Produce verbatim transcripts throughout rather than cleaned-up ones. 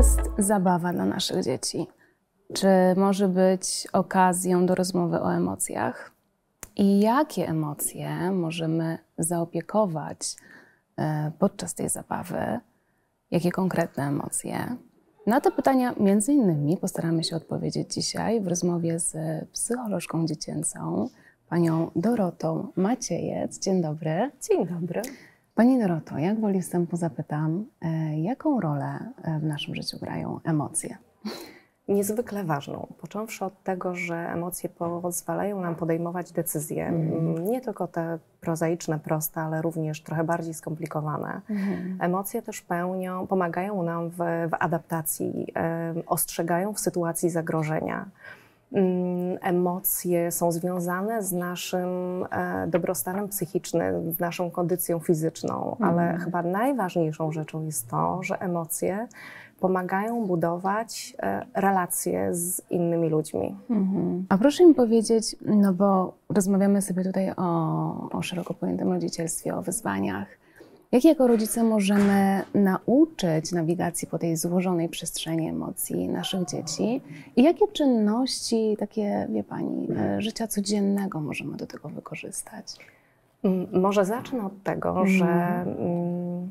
jest zabawa dla naszych dzieci? Czy może być okazją do rozmowy o emocjach? I jakie emocje możemy zaopiekować podczas tej zabawy? Jakie konkretne emocje? Na te pytania między innymi postaramy się odpowiedzieć dzisiaj w rozmowie z psycholożką dziecięcą, panią Dorotą Maciejec. Dzień dobry. Dzień dobry. Pani Doroto, jak woli wstępu zapytam, jaką rolę w naszym życiu grają emocje? Niezwykle ważną, począwszy od tego, że emocje pozwalają nam podejmować decyzje, mm. nie tylko te prozaiczne, proste, ale również trochę bardziej skomplikowane. Mm. Emocje też pełnią, pomagają nam w, w adaptacji, e, ostrzegają w sytuacji zagrożenia. Emocje są związane z naszym e, dobrostanem psychicznym, z naszą kondycją fizyczną, mm. ale chyba najważniejszą rzeczą jest to, że emocje pomagają budować e, relacje z innymi ludźmi. Mm-hmm. A proszę mi powiedzieć, no bo rozmawiamy sobie tutaj o, o szeroko pojętym rodzicielstwie, o wyzwaniach. Jak jako rodzice możemy nauczyć nawigacji po tej złożonej przestrzeni emocji naszych dzieci? I jakie czynności, takie, wie Pani, życia codziennego możemy do tego wykorzystać? Może zacznę od tego, mm. że mm,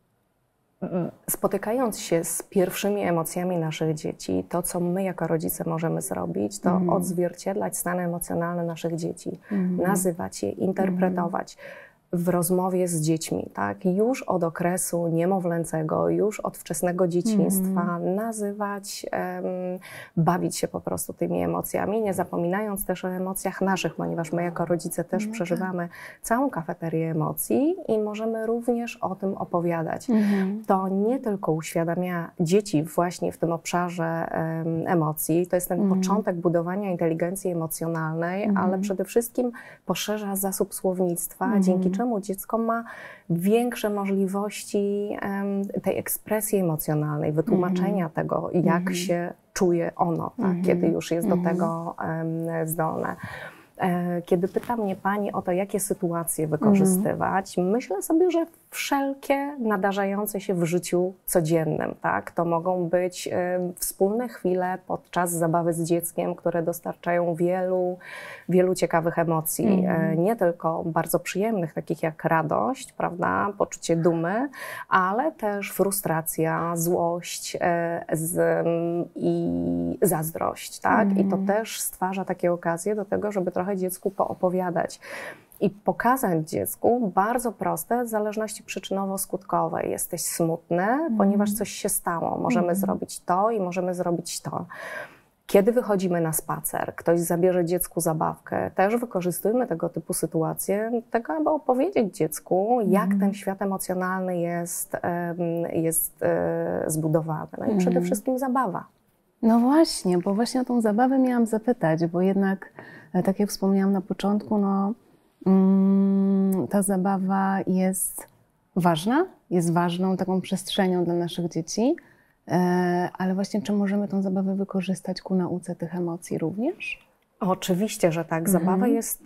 spotykając się z pierwszymi emocjami naszych dzieci, to co my jako rodzice możemy zrobić, to mm. odzwierciedlać stany emocjonalne naszych dzieci, mm. nazywać je, interpretować. Mm. w rozmowie z dziećmi, tak? Już od okresu niemowlęcego, już od wczesnego dzieciństwa mm. nazywać, um, bawić się po prostu tymi emocjami, nie zapominając też o emocjach naszych, ponieważ my jako rodzice też mm. przeżywamy całą kafeterię emocji i możemy również o tym opowiadać. Mm. To nie tylko uświadamia dzieci właśnie w tym obszarze um, emocji, to jest ten mm. początek budowania inteligencji emocjonalnej, mm. ale przede wszystkim poszerza zasób słownictwa, mm. dzięki czemu dziecko ma większe możliwości um, tej ekspresji emocjonalnej, wytłumaczenia mm-hmm. tego, jak mm-hmm. się czuje ono, tak, mm-hmm. kiedy już jest mm-hmm. do tego um, zdolne. Kiedy pyta mnie Pani o to, jakie sytuacje wykorzystywać, mm. myślę sobie, że wszelkie nadarzające się w życiu codziennym, tak? To mogą być y, wspólne chwile podczas zabawy z dzieckiem, które dostarczają wielu, wielu ciekawych emocji. Mm. Y, nie tylko bardzo przyjemnych, takich jak radość, prawda? Poczucie dumy, ale też frustracja, złość y, z, y, i zazdrość, tak? Mm. I to też stwarza takie okazje do tego, żeby trochę dziecku poopowiadać i pokazać dziecku bardzo proste zależności przyczynowo-skutkowe. Jesteś smutny, mm. ponieważ coś się stało. Możemy mm. zrobić to i możemy zrobić to. Kiedy wychodzimy na spacer, ktoś zabierze dziecku zabawkę, też wykorzystujmy tego typu sytuacje, tego, aby opowiedzieć dziecku, jak mm. ten świat emocjonalny jest, jest zbudowany. No i mm. przede wszystkim zabawa. No właśnie, bo właśnie o tą zabawę miałam zapytać, bo jednak, tak jak wspomniałam na początku, no, mm, ta zabawa jest ważna, jest ważną taką przestrzenią dla naszych dzieci, e, ale właśnie czy możemy tą zabawę wykorzystać ku nauce tych emocji również? Oczywiście, że tak. Zabawa mhm. jest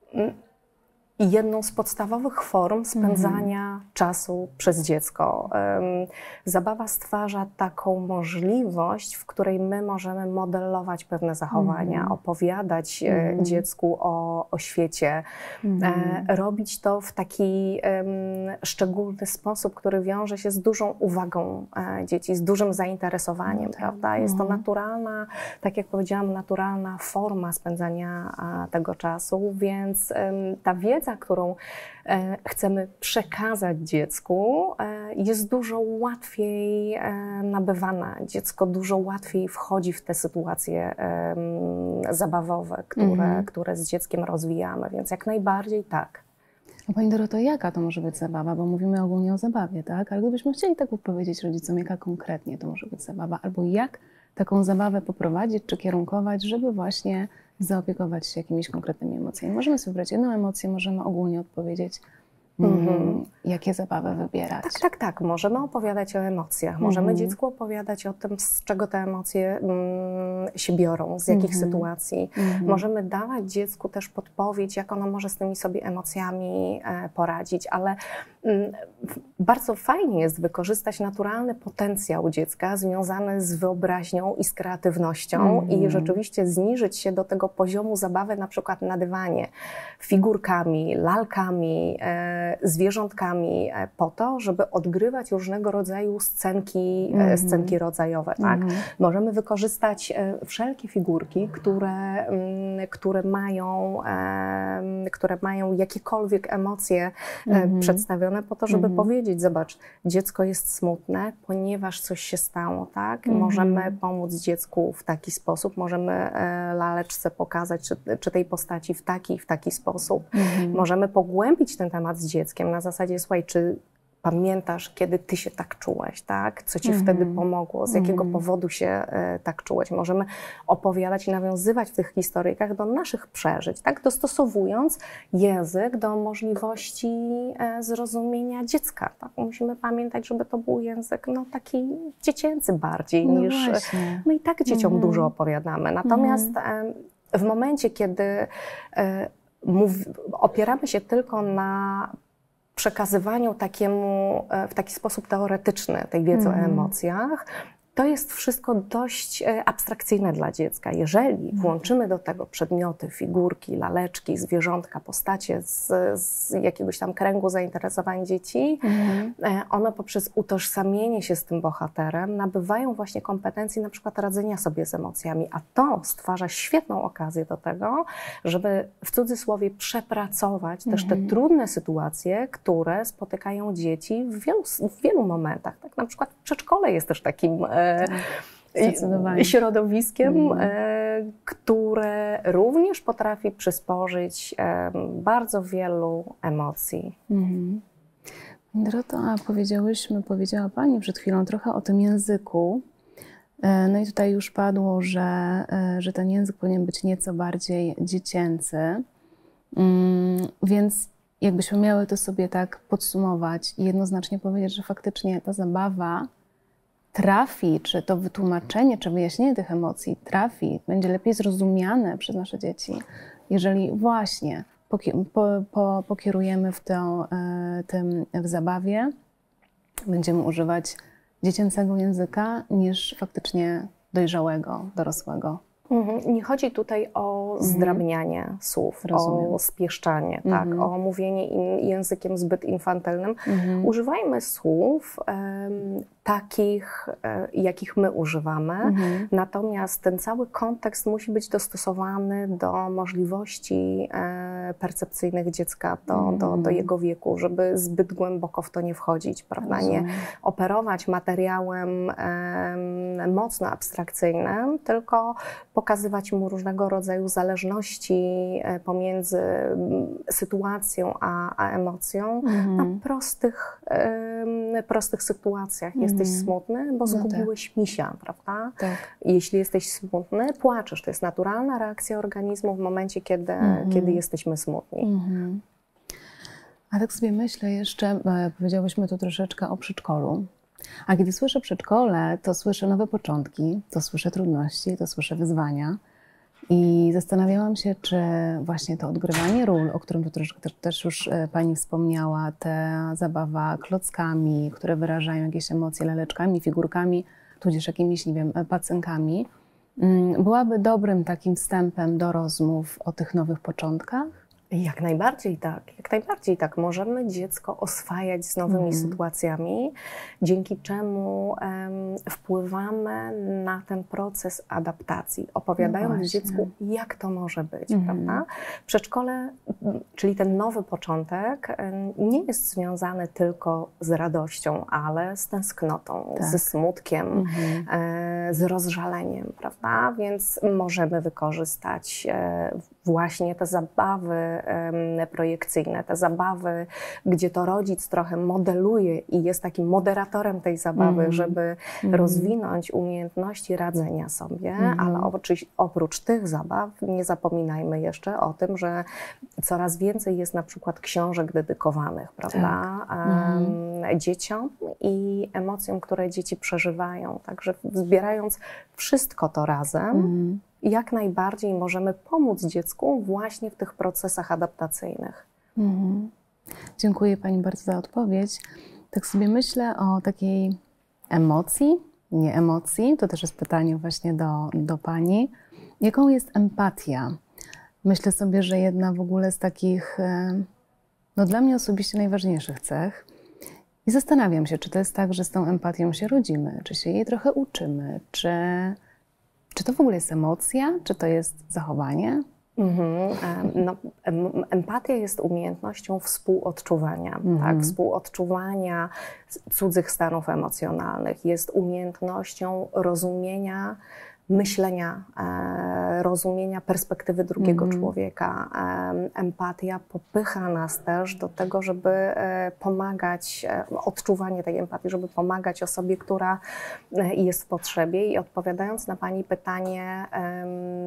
jedną z podstawowych form spędzania mm. czasu przez dziecko. Zabawa stwarza taką możliwość, w której my możemy modelować pewne zachowania, mm. opowiadać mm. dziecku o, o świecie, mm. robić to w taki um, szczególny sposób, który wiąże się z dużą uwagą e, dzieci, z dużym zainteresowaniem, mm. prawda? Jest mm. to naturalna, tak jak powiedziałam, naturalna forma spędzania a, tego czasu, więc um, ta wiedza, którą e, chcemy przekazać dziecku, e, jest dużo łatwiej e, nabywana. Dziecko dużo łatwiej wchodzi w te sytuacje e, zabawowe, które, mm-hmm. które z dzieckiem rozwijamy, więc jak najbardziej tak. A Pani Doroto, jaka to może być zabawa? Bo mówimy ogólnie o zabawie, tak? Ale gdybyśmy chcieli tak powiedzieć rodzicom, jaka konkretnie to może być zabawa, albo jak taką zabawę poprowadzić czy kierunkować, żeby właśnie zaopiekować się jakimiś konkretnymi emocjami. Możemy sobie wybrać jedną emocję, możemy ogólnie odpowiedzieć Mhm. Jakie zabawy wybierać? Tak, tak, tak. Możemy opowiadać o emocjach. Możemy Mhm. dziecku opowiadać o tym, z czego te emocje mm, się biorą, z jakich Mhm. sytuacji. Mhm. Możemy dawać dziecku też podpowiedź, jak ono może z tymi sobie emocjami e, poradzić, ale mm, bardzo fajnie jest wykorzystać naturalny potencjał dziecka związany z wyobraźnią i z kreatywnością Mhm. i rzeczywiście zniżyć się do tego poziomu zabawy na przykład na dywanie, figurkami, lalkami, e, zwierzątkami e, po to, żeby odgrywać różnego rodzaju scenki, Mhm. e, scenki rodzajowe. Tak? Mhm. Możemy wykorzystać e, wszelkie figurki, które, mm, które, mają, e, które mają jakiekolwiek emocje e, Mhm. przedstawione po to, żeby Mhm. powiedzieć, zobacz, dziecko jest smutne, ponieważ coś się stało. Tak? Mhm. Możemy pomóc dziecku w taki sposób, możemy e, laleczce pokazać, czy, czy tej postaci w taki w taki sposób. Mhm. Możemy pogłębić ten temat z dzieckiem na zasadzie, słuchaj, czy pamiętasz, kiedy ty się tak czułeś, tak? Co ci Mhm. wtedy pomogło, z jakiego Mhm. powodu się e, tak czułeś. Możemy opowiadać i nawiązywać w tych historyjkach do naszych przeżyć, tak? Dostosowując język do możliwości e, zrozumienia dziecka. Tak? Musimy pamiętać, żeby to był język no, taki dziecięcy bardziej No niż... właśnie. My i tak dzieciom Mhm. dużo opowiadamy. Natomiast e, w momencie, kiedy e, mów, opieramy się tylko na przekazywaniu takiemu, w taki sposób teoretyczny tej wiedzy mm. o emocjach, to jest wszystko dość abstrakcyjne dla dziecka. Jeżeli włączymy do tego przedmioty, figurki, laleczki, zwierzątka, postacie z, z jakiegoś tam kręgu zainteresowań dzieci, mm. one poprzez utożsamienie się z tym bohaterem nabywają właśnie kompetencji na przykład radzenia sobie z emocjami, a to stwarza świetną okazję do tego, żeby w cudzysłowie przepracować mm. też te trudne sytuacje, które spotykają dzieci w wielu, w wielu momentach. Tak, na przykład w przedszkole jest też takim Zdecydowanie. środowiskiem, Mm. które również potrafi przysporzyć bardzo wielu emocji. Mm. Doroto, a powiedziałyśmy, powiedziała Pani przed chwilą trochę o tym języku. No i tutaj już padło, że, że ten język powinien być nieco bardziej dziecięcy. Więc jakbyśmy miały to sobie tak podsumować i jednoznacznie powiedzieć, że faktycznie ta zabawa trafi, czy to wytłumaczenie, czy wyjaśnienie tych emocji trafi, będzie lepiej zrozumiane przez nasze dzieci, jeżeli właśnie po, po, pokierujemy w tę, tym w zabawie, będziemy używać dziecięcego języka niż faktycznie dojrzałego, dorosłego. Nie chodzi tutaj o zdrabnianie mhm. słów, Rozumiem. o spieszczanie, mhm. tak, o mówienie in, językiem zbyt infantylnym. Mhm. Używajmy słów um, takich, e, jakich my używamy, mhm. natomiast ten cały kontekst musi być dostosowany do możliwości e, percepcyjnych dziecka, do, mhm. do, do jego wieku, żeby zbyt głęboko w to nie wchodzić, prawda? Rozumiem. Nie operować materiałem e, mocno abstrakcyjnym, tylko pokazywać mu różnego rodzaju zależności pomiędzy sytuacją a, a emocją mhm. na prostych, um, prostych sytuacjach. Mhm. Jesteś smutny, bo zgubiłeś no tak. misia, prawda? Tak. Jeśli jesteś smutny, płaczesz. To jest naturalna reakcja organizmu w momencie, kiedy, mhm. kiedy jesteśmy smutni. Mhm. A tak sobie myślę jeszcze, powiedziałyśmy tu troszeczkę o przedszkolu. A kiedy słyszę przedszkole, to słyszę nowe początki, to słyszę trudności, to słyszę wyzwania. I zastanawiałam się, czy właśnie to odgrywanie ról, o którym tu troszeczkę też już Pani wspomniała, ta zabawa klockami, które wyrażają jakieś emocje, laleczkami, figurkami, tudzież jakimiś, nie wiem, pacynkami, byłaby dobrym takim wstępem do rozmów o tych nowych początkach? Jak najbardziej tak, jak najbardziej tak. Możemy dziecko oswajać z nowymi mm. sytuacjami, dzięki czemu um, wpływamy na ten proces adaptacji, opowiadając no dziecku, jak to może być, mm. prawda? Przedszkole, czyli ten nowy początek, nie jest związany tylko z radością, ale z tęsknotą, tak. ze smutkiem, mm. e, z rozżaleniem, prawda? Więc możemy wykorzystać e, właśnie te zabawy um, projekcyjne, te zabawy, gdzie to rodzic trochę modeluje i jest takim moderatorem tej zabawy, mm. żeby mm. rozwinąć umiejętności radzenia sobie, mm. ale oprócz, oprócz tych zabaw nie zapominajmy jeszcze o tym, że coraz więcej jest na przykład książek dedykowanych, prawda, tak. um, dzieciom i emocjom, które dzieci przeżywają. Także zbierając wszystko to razem, mm. jak najbardziej możemy pomóc dziecku właśnie w tych procesach adaptacyjnych. Mm. Dziękuję Pani bardzo za odpowiedź. Tak sobie myślę o takiej emocji, nie emocji, to też jest pytanie właśnie do, do Pani. Jaką jest empatia? Myślę sobie, że jedna w ogóle z takich, no dla mnie osobiście najważniejszych cech. I zastanawiam się, czy to jest tak, że z tą empatią się rodzimy, czy się jej trochę uczymy, czy, czy to w ogóle jest emocja, czy to jest zachowanie? Mhm. No, empatia jest umiejętnością współodczuwania, mhm. tak? Współodczuwania cudzych stanów emocjonalnych, jest umiejętnością rozumienia myślenia, e, rozumienia perspektywy drugiego mm. człowieka. E, empatia popycha nas też do tego, żeby e, pomagać, e, odczuwanie tej empatii, żeby pomagać osobie, która e, jest w potrzebie. I odpowiadając na Pani pytanie, e,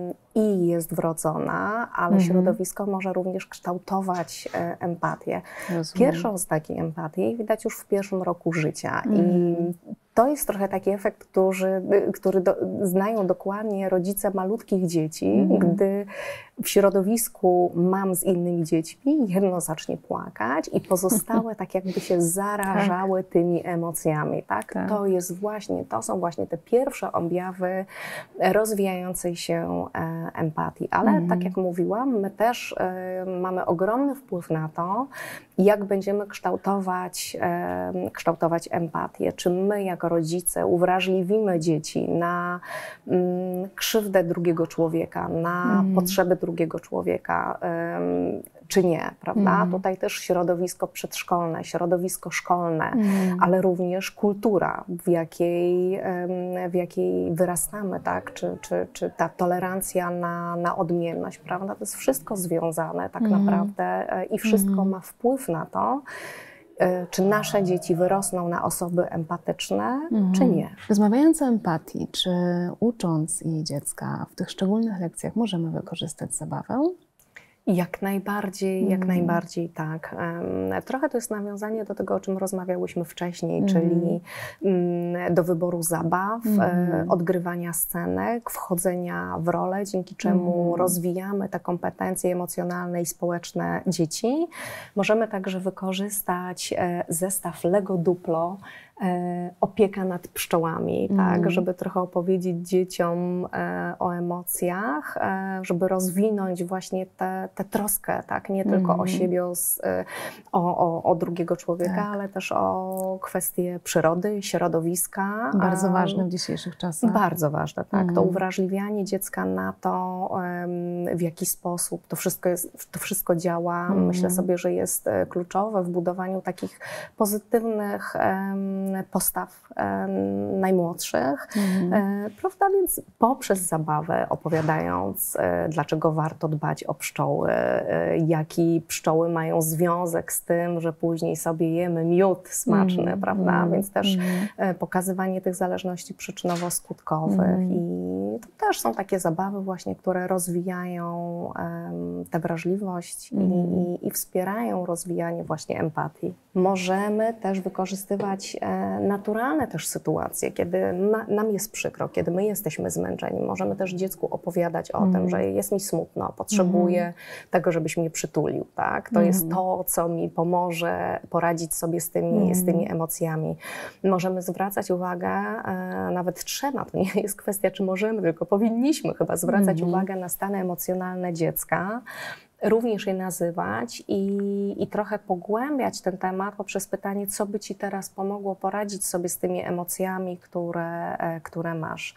i jest wrodzona, ale mm. środowisko może również kształtować e, empatię. Rozumiem. Pierwszą z takiej empatii widać już w pierwszym roku życia. Mm. I to jest trochę taki efekt, który, który do, znają dokładnie rodzice malutkich dzieci, mm. gdy w środowisku mam z innymi dziećmi, jedno zacznie płakać i pozostałe tak jakby się zarażały tak. tymi emocjami. Tak? Tak. To jest właśnie, to są właśnie te pierwsze objawy rozwijającej się e, empatii. Ale mm. tak jak mówiłam, my też e, mamy ogromny wpływ na to, jak będziemy kształtować, e, kształtować empatię. Czy my jako rodzice uwrażliwimy dzieci na mm, krzywdę drugiego człowieka, na mm. potrzeby drugiego człowieka, um, czy nie, prawda? Mm. Tutaj też środowisko przedszkolne, środowisko szkolne, mm. ale również kultura, w jakiej, um, w jakiej wyrastamy, tak? Czy, czy, czy ta tolerancja na, na odmienność, prawda? To jest wszystko związane tak mm. naprawdę i wszystko mm. ma wpływ na to, czy nasze dzieci wyrosną na osoby empatyczne, mhm. czy nie. Rozmawiając o empatii, czy ucząc jej dziecka w tych szczególnych lekcjach możemy wykorzystać zabawę? Jak najbardziej, mm. jak najbardziej tak. Trochę to jest nawiązanie do tego, o czym rozmawiałyśmy wcześniej, mm. czyli do wyboru zabaw, mm. odgrywania scenek, wchodzenia w rolę, dzięki czemu mm. rozwijamy te kompetencje emocjonalne i społeczne dzieci. Możemy także wykorzystać zestaw Lego Duplo, opieka nad pszczołami, mm. tak, żeby trochę opowiedzieć dzieciom e, o emocjach, e, żeby rozwinąć właśnie tę troskę, tak, nie mm. tylko o siebie, o, o, o, o drugiego człowieka, tak. ale też o kwestie przyrody, środowiska. Bardzo ważne w dzisiejszych czasach. Bardzo ważne, tak. Mm. To uwrażliwianie dziecka na to, w jaki sposób to wszystko, jest, to wszystko działa, mm. myślę sobie, że jest kluczowe w budowaniu takich pozytywnych postaw e, najmłodszych, mm. e, prawda? Więc poprzez zabawę opowiadając, e, dlaczego warto dbać o pszczoły, e, jaki pszczoły mają związek z tym, że później sobie jemy miód smaczny, mm. prawda? Mm. Więc też e, pokazywanie tych zależności przyczynowo-skutkowych mm. i to też są takie zabawy właśnie, które rozwijają e, tę wrażliwość mm. i, i wspierają rozwijanie właśnie empatii. Możemy też wykorzystywać e, naturalne też sytuacje, kiedy ma, nam jest przykro, kiedy my jesteśmy zmęczeni. Możemy też dziecku opowiadać o mm. tym, że jest mi smutno, potrzebuję mm. tego, żebyś mnie przytulił. Tak? To mm. jest to, co mi pomoże poradzić sobie z tymi, mm. z tymi emocjami. Możemy zwracać uwagę, e, nawet trzeba, to nie jest kwestia, czy możemy, tylko powinniśmy chyba zwracać mm. uwagę na stany emocjonalne dziecka, również je nazywać i, i trochę pogłębiać ten temat poprzez pytanie, co by Ci teraz pomogło poradzić sobie z tymi emocjami, które, które masz.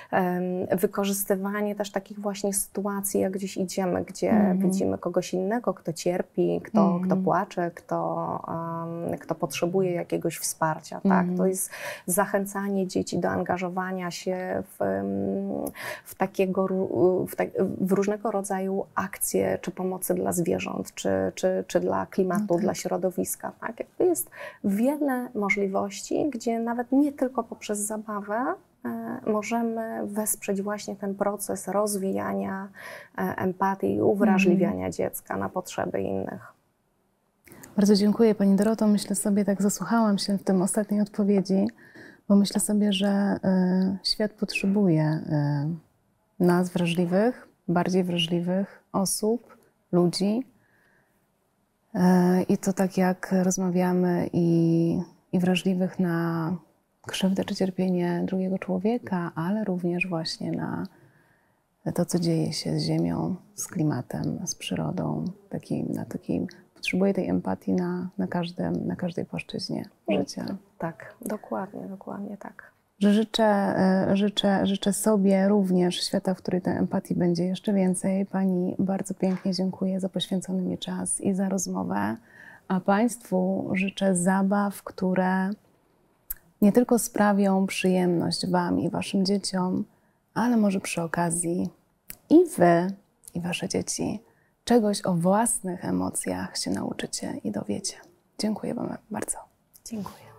Wykorzystywanie też takich właśnie sytuacji, jak gdzieś idziemy, gdzie mm-hmm. widzimy kogoś innego, kto cierpi, kto, mm-hmm. kto płacze, kto, um, kto potrzebuje jakiegoś wsparcia. Mm-hmm. Tak? To jest zachęcanie dzieci do angażowania się w, w, takiego, w, ta, w różnego rodzaju akcje czy pomocy pomocy dla zwierząt, czy, czy, czy dla klimatu, no tak. dla środowiska. Tak? Jakby jest wiele możliwości, gdzie nawet nie tylko poprzez zabawę możemy wesprzeć właśnie ten proces rozwijania empatii i uwrażliwiania mm. dziecka na potrzeby innych. Bardzo dziękuję Pani Doroto. Myślę sobie, tak zasłuchałam się w tym ostatniej odpowiedzi, bo myślę sobie, że y, świat potrzebuje y, nas wrażliwych, bardziej wrażliwych osób, ludzi. Y, I to tak jak rozmawiamy i, i wrażliwych na krzywdę czy cierpienie drugiego człowieka, ale również właśnie na to, co dzieje się z ziemią, z klimatem, z przyrodą. Takim, na takim, potrzebuje tej empatii na, na, każdym, na każdej płaszczyźnie życia. Tak, dokładnie, dokładnie tak. Że życzę, życzę, życzę sobie również świata, w którym tej empatii będzie jeszcze więcej. Pani bardzo pięknie dziękuję za poświęcony mi czas i za rozmowę. A Państwu życzę zabaw, które nie tylko sprawią przyjemność Wam i Waszym dzieciom, ale może przy okazji i Wy, i Wasze dzieci czegoś o własnych emocjach się nauczycie i dowiecie. Dziękuję Wam bardzo. Dziękuję.